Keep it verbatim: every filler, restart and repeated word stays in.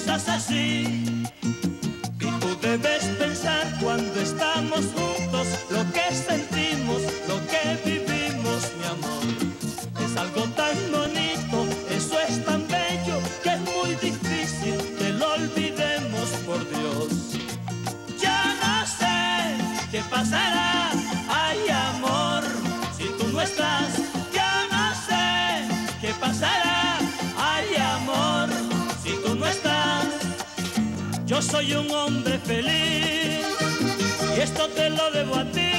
estás así. Y tú debes pensar cuando estamos juntos lo que sentimos, lo que vivimos, mi amor. Es algo tan bonito, eso es tan bello, que es muy difícil que lo olvidemos, por Dios. Ya no sé qué pasará, ay amor, si tú no estás. Ya no sé qué pasará, ay amor, si tú no estás. Yo soy un hombre feliz y esto te lo debo a ti.